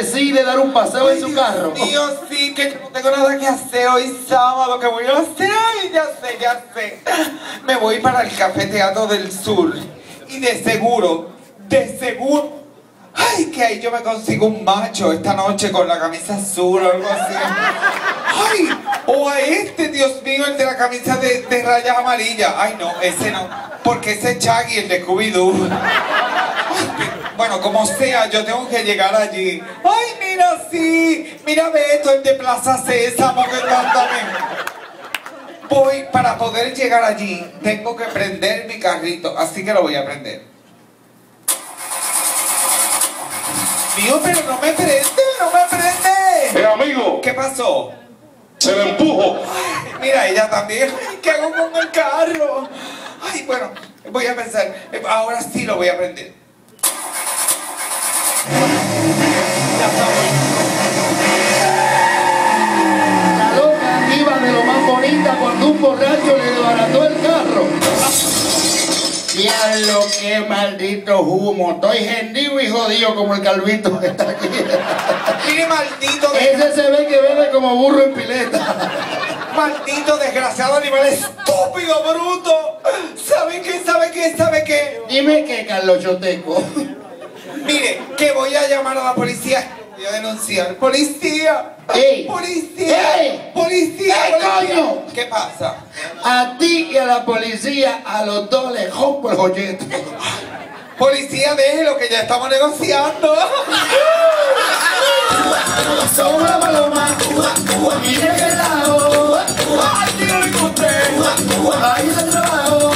decide dar un paseo en su carro. Dios, sí, que yo no tengo nada que hacer hoy sábado, que voy a hacer. Ay, ya sé. Me voy para el Café Teatro del Sur. Y de seguro, ay, que ahí yo me consigo un macho esta noche con la camisa azul o algo así. Ay, o a este, Dios mío, el de la camisa de rayas amarillas. Ay, no, ese no, porque ese es Chaggy, el de Scooby-Doo. Bueno, como sea, yo tengo que llegar allí. Ay, mira, sí, mira Beto, el de Plaza Sésamo, que también. Voy, para poder llegar allí, tengo que prender mi carrito, así que lo voy a prender. Dios, pero no me prende. Amigo. ¿Qué pasó? Se le empujo. Ay, mira, ella también. Ay, ¿qué hago con el carro? Ay, bueno, voy a pensar. Ahora sí lo voy a prender. Ya estamos. La loca iba de lo más bonita cuando un borracho le desbarató el carro. Diablo, qué maldito humo. Estoy hendido y jodido como el calvito que está aquí. Mire, maldito. Ese se ve que bebe como burro en pileta. Maldito, desgraciado animal, estúpido, bruto. ¿Sabe qué? Dime que Carlos Choteco. Mire, que voy a llamar a la policía. Voy a denunciar. ¡Policía! ¡Ey! ¡Policía! ¡Ey! ¡Policía! ¡Ey, coño! ¿Qué pasa? A ti y a la policía, a los dos les rompo el joyete. Policía, déjelo que ya estamos negociando. Somos la paloma, mire que lado. Ay, tío, y usted, ahí se trabajo.